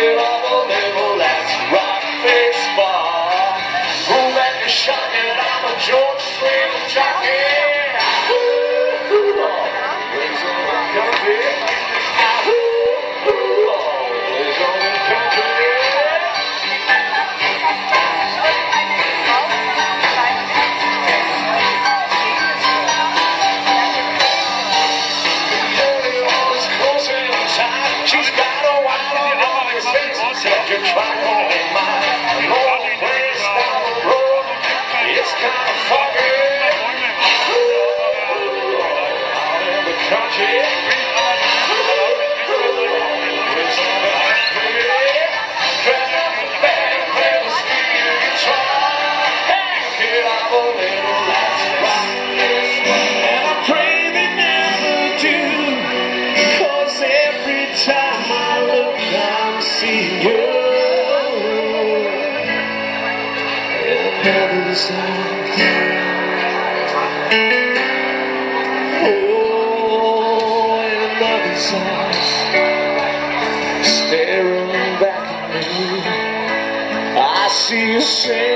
it up a little, let's rock this bar. Who let me shut it? I'm a George Strait jockey. Always on the country. Always on the country. She's got a wild on her face. Said you're trying to mine. Long place down the road. It's kind of foggy. Out in the country. Dress up the bag, play the steel guitar. Hey, get up a little, let's rock this one. And I pray they never do. 'Cause every time I look, I'm seeing you. In another's eyes. Oh, in another's eyes. Staring back at me, I see you say